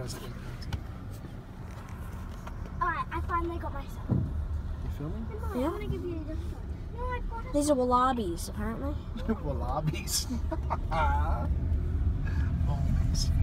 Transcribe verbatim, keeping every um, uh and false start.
this thing. Alright, I finally got my stuff. You filming? No, Yeah. I'm gonna give you this one. No, I got it. These are wallabies, apparently. Wallabies.